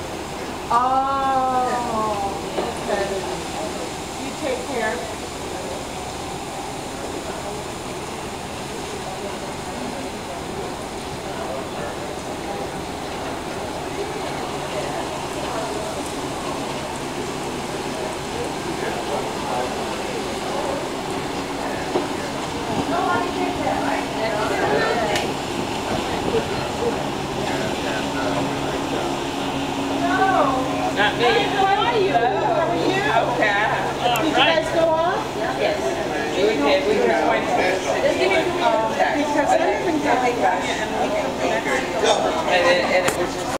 Oh, okay. You take care. Not me. How are you? How are you? Okay. Did you guys go off? Yes. We did. We were going to just give me 2 minutes. Because everything got like that. And